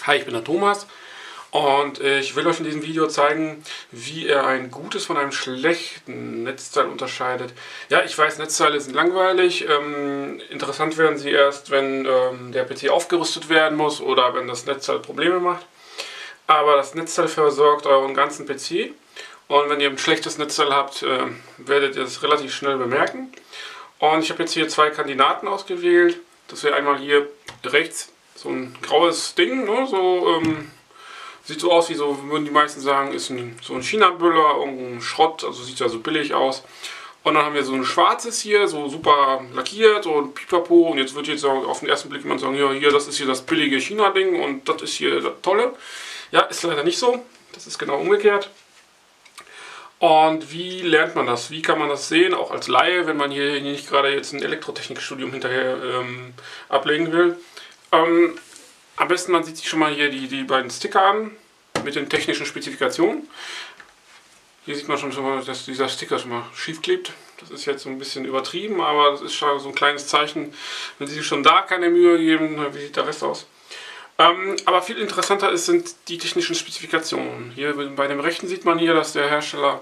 Hi, ich bin der Thomas und ich will euch in diesem Video zeigen, wie ihr ein gutes von einem schlechten Netzteil unterscheidet. Ja, ich weiß, Netzteile sind langweilig. Interessant werden sie erst, wenn der PC aufgerüstet werden muss oder wenn das Netzteil Probleme macht. Aber das Netzteil versorgt euren ganzen PC und wenn ihr ein schlechtes Netzteil habt, werdet ihr es relativ schnell bemerken. Und ich habe jetzt hier zwei Kandidaten ausgewählt. Das wäre einmal hier rechts so ein graues Ding, ne? Sieht so aus wie so, würden die meisten sagen, ist so ein China-Böller, irgendein Schrott, also sieht ja so billig aus. Und dann haben wir so ein schwarzes hier, so super lackiert und pipapo. Und jetzt wird jetzt auf den ersten Blick jemand sagen, ja, hier, das ist hier das billige China-Ding und das ist hier das Tolle. Ja, ist leider nicht so. Das ist genau umgekehrt. Und wie lernt man das? Wie kann man das sehen, auch als Laie, wenn man hier nicht gerade jetzt ein Elektrotechnikstudium hinterher ablegen will? Am besten, man sieht sich schon mal hier die beiden Sticker an mit den technischen Spezifikationen. Hier sieht man schon mal, dass dieser Sticker schon mal schief klebt. Das ist jetzt so ein bisschen übertrieben, aber das ist schon so ein kleines Zeichen. Wenn Sie sich schon da keine Mühe geben, wie sieht der Rest aus? Aber viel interessanter sind die technischen Spezifikationen. Hier bei dem rechten sieht man hier, dass der Hersteller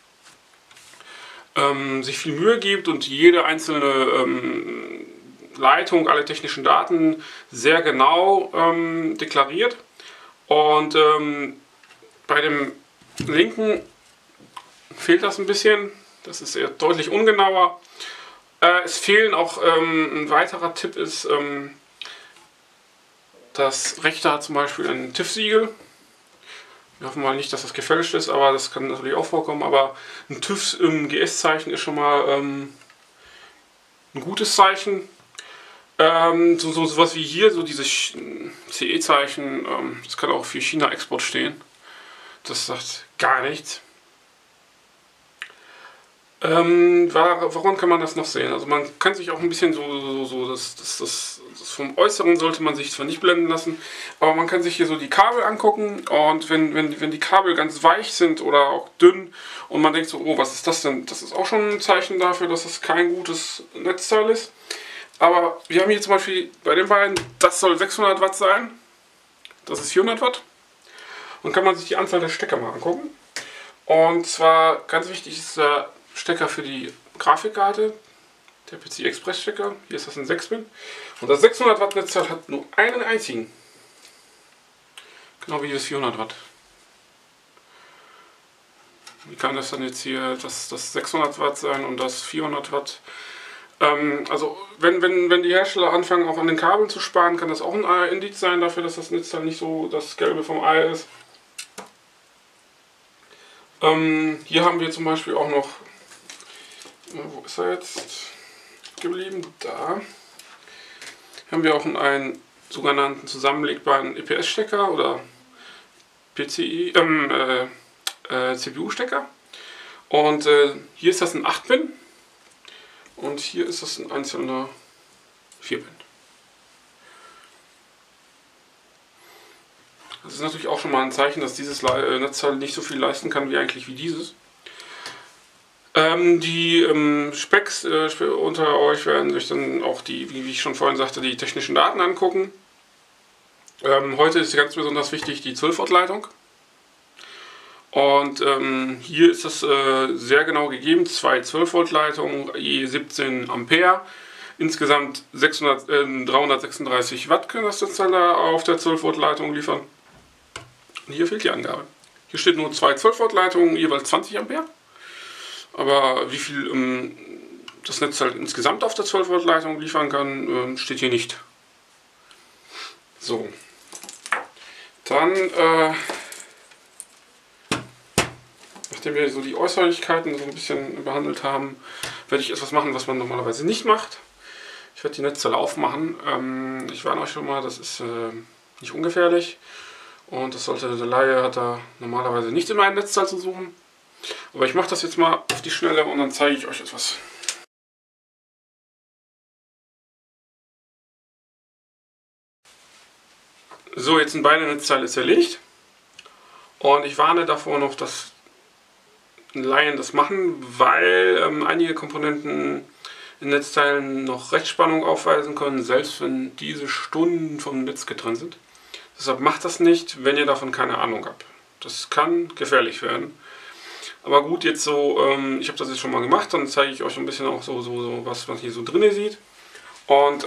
sich viel Mühe gibt und jede einzelne Leitung, alle technischen Daten sehr genau deklariert. Und bei dem linken fehlt das ein bisschen. Das ist eher deutlich ungenauer. Es fehlen auch, ein weiterer Tipp ist, das rechte hat zum Beispiel ein TÜV-Siegel. Wir hoffen mal nicht, dass das gefälscht ist, aber das kann natürlich auch vorkommen. Aber ein TÜV im GS-Zeichen ist schon mal ein gutes Zeichen. Sowas wie hier, so dieses CE-Zeichen, das kann auch für China-Export stehen. Das sagt gar nichts. Woran kann man das noch sehen? Also man kann sich auch ein bisschen das vom Äußeren sollte man sich zwar nicht blenden lassen, aber man kann sich hier so die Kabel angucken und wenn die Kabel ganz weich sind oder auch dünn und man denkt so, oh, was ist das denn? Das ist auch schon ein Zeichen dafür, dass es kein gutes Netzteil ist. Aber wir haben hier zum Beispiel bei den beiden, das soll 600 Watt sein, das ist 400 Watt. Und kann man sich die Anzahl der Stecker mal angucken. Und zwar ganz wichtig ist der Stecker für die Grafikkarte, der PC Express Stecker. Hier ist das ein 6-Pin. Und das 600 Watt Netzteil hat nur einen einzigen. Genau wie das 400 Watt. Wie kann das dann jetzt hier das 600 Watt sein und das 400 Watt? Also wenn die Hersteller anfangen auch an den Kabeln zu sparen, kann das auch ein Indiz sein dafür, dass das Netzteil nicht so das Gelbe vom Ei ist. Hier haben wir zum Beispiel auch noch, wo ist er jetzt geblieben? Da haben wir auch einen sogenannten zusammenlegbaren EPS-Stecker oder CPU-Stecker. Und hier ist das ein 8-Pin. Und hier ist es ein einzelner 4-Pin. Das ist natürlich auch schon mal ein Zeichen, dass dieses Netzteil nicht so viel leisten kann wie dieses. Die Specs unter euch werden sich dann auch wie ich schon vorhin sagte, die technischen Daten angucken. Heute ist ganz besonders wichtig die 12 Volt Leitung. Und hier ist das sehr genau gegeben, zwei 12 Volt Leitungen, je 17 Ampere, insgesamt 336 Watt können das Netzteil da auf der 12 Volt Leitung liefern. Und hier fehlt die Angabe. Hier steht nur zwei 12 Volt Leitungen, jeweils 20 Ampere, aber wie viel das Netzteil insgesamt auf der 12 Volt Leitung liefern kann, steht hier nicht. So, dann nachdem wir so die Äußerlichkeiten so ein bisschen behandelt haben, werde ich etwas machen, was man normalerweise nicht macht. Ich werde die Netzteile aufmachen. Ich warne euch schon mal, das ist nicht ungefährlich. Und das sollte der Laie hat da normalerweise nicht in meinem Netzteil zu suchen. Aber ich mache das jetzt mal auf die Schnelle und dann zeige ich euch etwas. So, jetzt sind beide Netzteile zerlegt. Und ich warne davor noch, dass Laien das machen, weil einige Komponenten in Netzteilen noch Rechtsspannung aufweisen können, selbst wenn diese Stunden vom Netz getrennt sind. Deshalb macht das nicht, wenn ihr davon keine Ahnung habt. Das kann gefährlich werden. Aber gut, jetzt so, ich habe das jetzt schon mal gemacht, dann zeige ich euch ein bisschen auch so was man hier so drin sieht. Und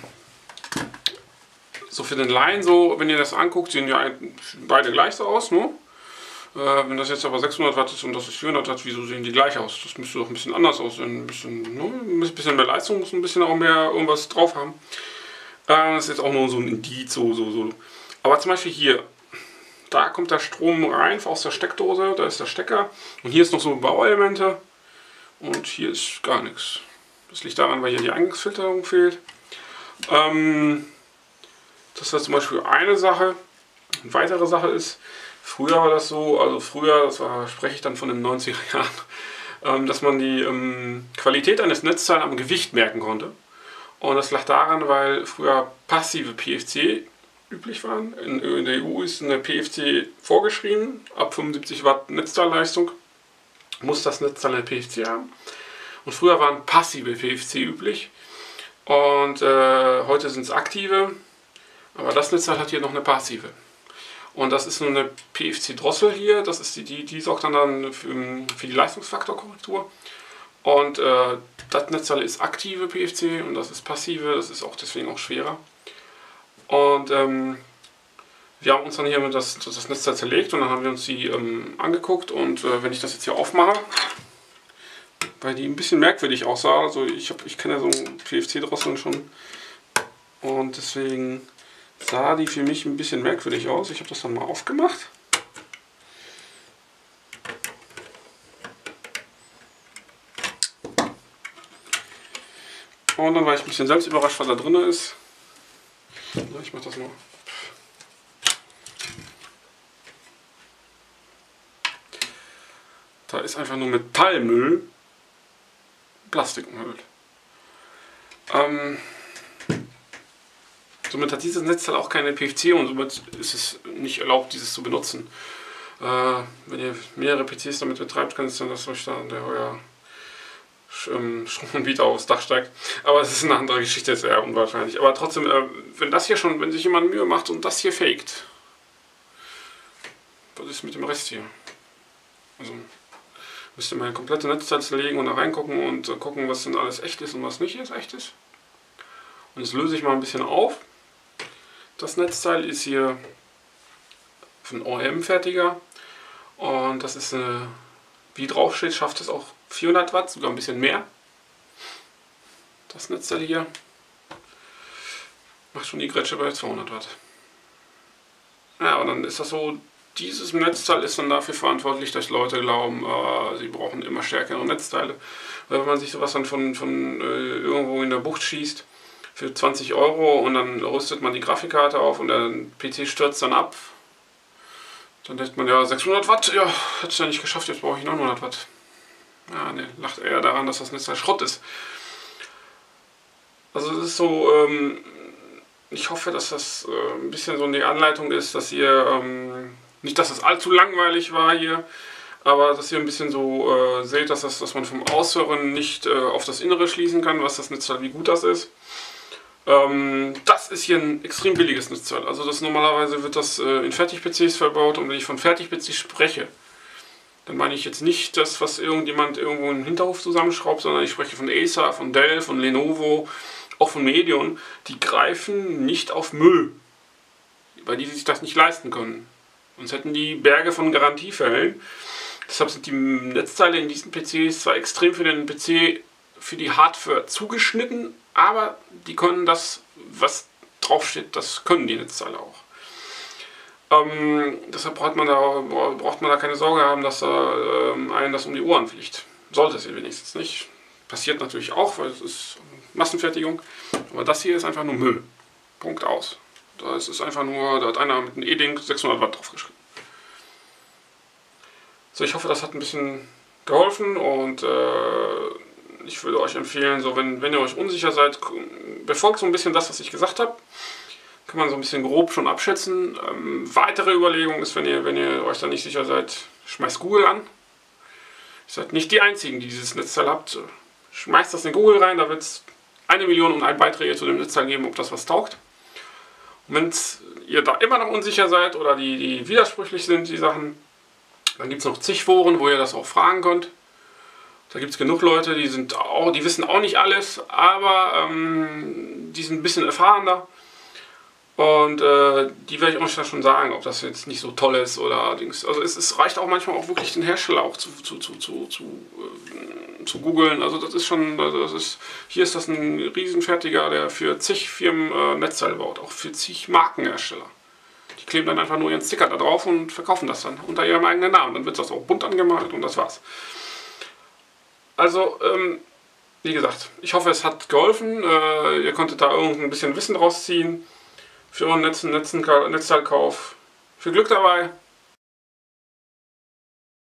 so für den Laien, so, wenn ihr das anguckt, sehen ja beide gleich so aus, ne? Wenn das jetzt aber 600 Watt ist und das ist 400 Watt, wieso sehen die gleich aus? Das müsste doch ein bisschen anders aussehen. Ein bisschen mehr Leistung, muss ein bisschen auch mehr irgendwas drauf haben. Das ist jetzt auch nur so ein Indiz, so. Aber zum Beispiel hier, da kommt der Strom rein aus der Steckdose, da ist der Stecker. Und hier ist noch so Bauelemente. Und hier ist gar nichts. Das liegt daran, weil hier die Eingangsfilterung fehlt. Das war zum Beispiel eine Sache. Eine weitere Sache ist, früher war das so, also früher, spreche ich dann von den 90er Jahren, dass man die Qualität eines Netzteils am Gewicht merken konnte. Und das lag daran, weil früher passive PFC üblich waren. In der EU ist eine PFC vorgeschrieben, ab 75 Watt Netzteilleistung muss das Netzteil eine PFC haben. Und früher waren passive PFC üblich und heute sind es aktive, aber das Netzteil hat hier noch eine passive. Und das ist nur eine PFC-Drossel hier, das ist die sorgt dann für die Leistungsfaktorkorrektur. Und das Netzteil ist aktive PFC und das ist passive, das ist auch deswegen auch schwerer. Und wir haben uns dann hier das Netzteil zerlegt und dann haben wir uns die angeguckt. Und wenn ich das jetzt hier aufmache, weil die ein bisschen merkwürdig aussah, also ich kenne ja so PFC-Drosseln schon und deswegen sah die für mich ein bisschen merkwürdig aus. Ich habe das dann mal aufgemacht. Und dann war ich ein bisschen selbst überrascht, was da drin ist. Ich mache das mal. Da ist einfach nur Metallmüll, Plastikmüll. Somit hat dieses Netzteil auch keine PFC und somit ist es nicht erlaubt, dieses zu benutzen. Wenn ihr mehrere PCs damit betreibt, kann es sein, dass euch da euer Stromanbieter aufs Dach steigt. Aber es ist eine andere Geschichte, ist eher unwahrscheinlich. Aber trotzdem, wenn sich jemand Mühe macht und das hier faked, was ist mit dem Rest hier? Also müsst ihr mal ein komplette Netzteil zerlegen und da reingucken und gucken, was denn alles echt ist und was nicht echt ist. Und jetzt löse ich mal ein bisschen auf. Das Netzteil ist hier von OEM-Fertiger und das ist wie drauf steht, schafft es auch 400 Watt, sogar ein bisschen mehr. Das Netzteil hier macht schon die Grätsche bei 200 Watt. Ja, und dann ist das so, dieses Netzteil ist dann dafür verantwortlich, dass Leute glauben, sie brauchen immer stärkere Netzteile. Weil wenn man sich sowas dann von irgendwo in der Bucht schießt, für 20 Euro und dann rüstet man die Grafikkarte auf und der PC stürzt dann ab. Dann denkt man, ja, 600 Watt, ja, hätte es ja nicht geschafft, jetzt brauche ich 900 Watt. Ja, ne, lacht eher daran, dass das Netzteil Schrott ist. Also es ist so, ich hoffe, dass das ein bisschen so eine Anleitung ist, dass ihr, nicht, dass das allzu langweilig war hier, aber dass ihr ein bisschen so seht, dass man vom Aushören nicht auf das Innere schließen kann, was das Netzteil, wie gut das ist. Das ist hier ein extrem billiges Netzteil. Also normalerweise wird das in Fertig-PCs verbaut und wenn ich von Fertig-PCs spreche, dann meine ich jetzt nicht das, was irgendjemand irgendwo im Hinterhof zusammenschraubt, sondern ich spreche von Acer, von Dell, von Lenovo, auch von Medion. Die greifen nicht auf Müll, weil die sich das nicht leisten können. Sonst hätten die Berge von Garantiefällen. Deshalb sind die Netzteile in diesen PCs zwar extrem für den PC, für die Hardware zugeschnitten, aber die können das, was draufsteht, das können die Netzteile auch. Deshalb braucht man da keine Sorge haben, dass einem das um die Ohren fliegt. Sollte es ja wenigstens nicht. Passiert natürlich auch, weil es ist Massenfertigung. Aber das hier ist einfach nur Müll. Punkt aus. Da ist einfach nur, da hat einer mit einem E-Ding 600 Watt draufgeschrieben. So, ich hoffe, das hat ein bisschen geholfen und ich würde euch empfehlen, so wenn ihr euch unsicher seid, befolgt so ein bisschen das, was ich gesagt habe. Kann man so ein bisschen grob schon abschätzen. Weitere Überlegung ist, wenn ihr euch da nicht sicher seid, schmeißt Google an. Ihr seid nicht die Einzigen, die dieses Netzteil habt. Schmeißt das in Google rein, da wird es 1 Million und 1 Beiträge zu dem Netzteil geben, ob das was taugt. Wenn ihr da immer noch unsicher seid oder die widersprüchlich sind, die Sachen, dann gibt es noch zig Foren, wo ihr das auch fragen könnt. Da gibt es genug Leute, die wissen auch nicht alles, aber die sind ein bisschen erfahrener. Und die werde ich euch dann schon sagen, ob das jetzt nicht so toll ist oder Dings. Also es reicht auch manchmal auch wirklich den Hersteller auch zu googeln. Also das ist schon, hier ist das ein Riesenfertiger, der für zig Firmen Netzteile baut, auch für zig Markenhersteller. Die kleben dann einfach nur ihren Sticker da drauf und verkaufen das dann unter ihrem eigenen Namen. Dann wird das auch bunt angemalt und das war's. Also, wie gesagt, ich hoffe, es hat geholfen. Ihr konntet da ein bisschen Wissen draus ziehen für euren Netzteilkauf. Viel Glück dabei!